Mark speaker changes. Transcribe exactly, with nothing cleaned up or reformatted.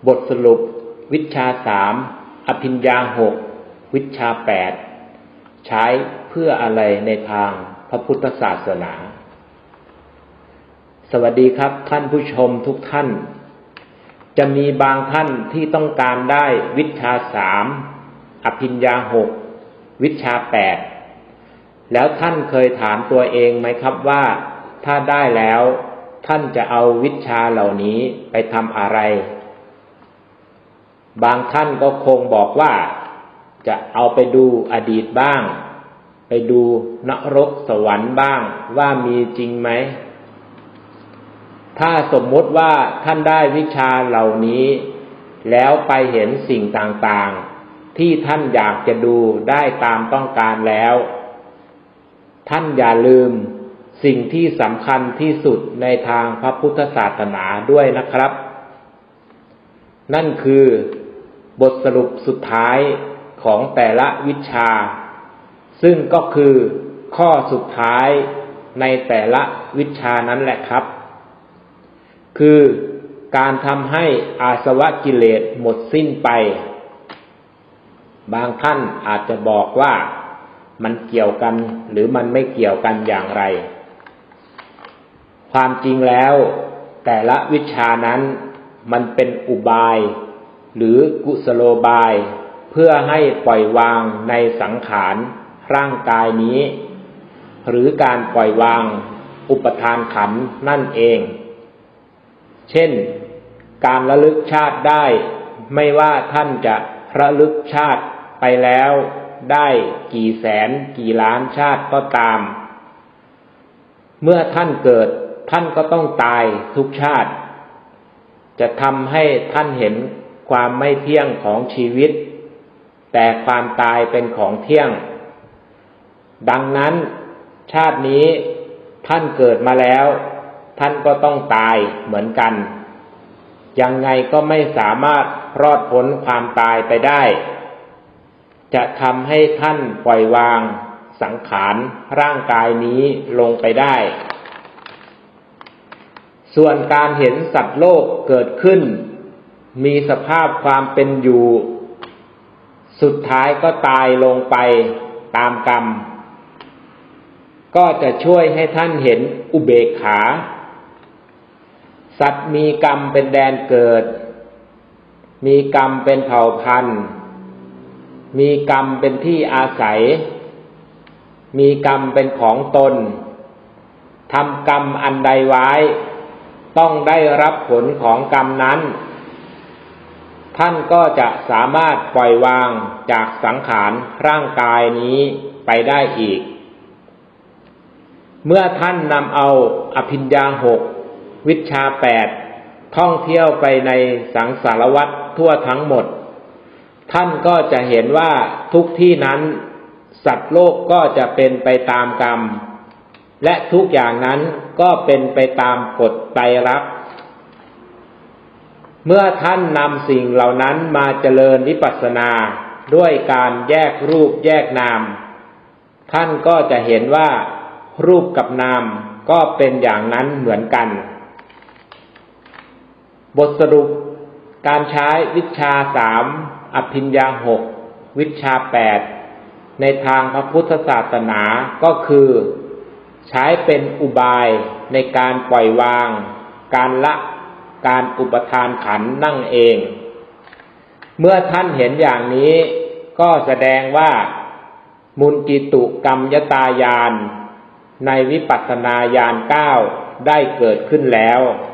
Speaker 1: บทสรุปวิชาสามอภิญญาหกวิชาแปดใช้เพื่ออะไรในทางพระพุทธศาสนาสวัสดีครับท่านผู้ชมทุกท่านจะมีบางท่านที่ต้องการได้วิชาสามอภิญญาหกวิชาแปดแล้วท่านเคยถามตัวเองไหมครับว่าถ้าได้แล้วท่านจะเอาวิชาเหล่านี้ไปทำอะไรบางท่านก็คงบอกว่าจะเอาไปดูอดีตบ้างไปดูนรกสวรรค์บ้างว่ามีจริงไหมถ้าสมมุติว่าท่านได้วิชาเหล่านี้แล้วไปเห็นสิ่งต่างๆที่ท่านอยากจะดูได้ตามต้องการแล้วท่านอย่าลืมสิ่งที่สำคัญที่สุดในทางพระพุทธศาสนาด้วยนะครับนั่นคือบทสรุปสุดท้ายของแต่ละวิชาซึ่งก็คือข้อสุดท้ายในแต่ละวิชานั้นแหละครับคือการทำให้อาสวะกิเลสหมดสิ้นไปบางท่านอาจจะบอกว่ามันเกี่ยวกันหรือมันไม่เกี่ยวกันอย่างไรความจริงแล้วแต่ละวิชานั้นมันเป็นอุบายหรือกุศโลบายเพื่อให้ปล่อยวางในสังขารร่างกายนี้หรือการปล่อยวางอุปทานขันธ์นั่นเองเช่นการระลึกชาติได้ไม่ว่าท่านจะระลึกชาติไปแล้วได้กี่แสนกี่ล้านชาติก็ตามเมื่อท่านเกิดท่านก็ต้องตายทุกชาติจะทำให้ท่านเห็นความไม่เที่ยงของชีวิตแต่ความตายเป็นของเที่ยงดังนั้นชาตินี้ท่านเกิดมาแล้วท่านก็ต้องตายเหมือนกันยังไงก็ไม่สามารถรอดพ้นความตายไปได้จะทำให้ท่านปล่อยวางสังขารร่างกายนี้ลงไปได้ส่วนการเห็นสัตว์โลกเกิดขึ้นมีสภาพความเป็นอยู่สุดท้ายก็ตายลงไปตามกรรมก็จะช่วยให้ท่านเห็นอุเบกขาสัตว์มีกรรมเป็นแดนเกิดมีกรรมเป็นเผ่าพันธุ์มีกรรมเป็นที่อาศัยมีกรรมเป็นของตนทำกรรมอันใดไว้ต้องได้รับผลของกรรมนั้นท่านก็จะสามารถปล่อยวางจากสังขารร่างกายนี้ไปได้อีกเมื่อท่านนำเอาอภิญญาหกวิชาแปดท่องเที่ยวไปในสังสารวัฏทั่วทั้งหมดท่านก็จะเห็นว่าทุกที่นั้นสัตว์โลกก็จะเป็นไปตามกรรมและทุกอย่างนั้นก็เป็นไปตามกฎไตรลักษณ์เมื่อท่านนำสิ่งเหล่านั้นมาเจริญวิปัสสนาด้วยการแยกรูปแยกนามท่านก็จะเห็นว่ารูปกับนามก็เป็นอย่างนั้นเหมือนกันบทสรุปการใช้วิชาสามอภิญญาหกวิชาแปดในทางพระพุทธศาสนาก็คือใช้เป็นอุบายในการปล่อยวางการละการอุปทานขันธ์นั่นเองเมื่อท่านเห็นอย่างนี้ก็แสดงว่ามุนจิตุกรรมยตายานในวิปัสสนาญาณเก้าได้เกิดขึ้นแล้ว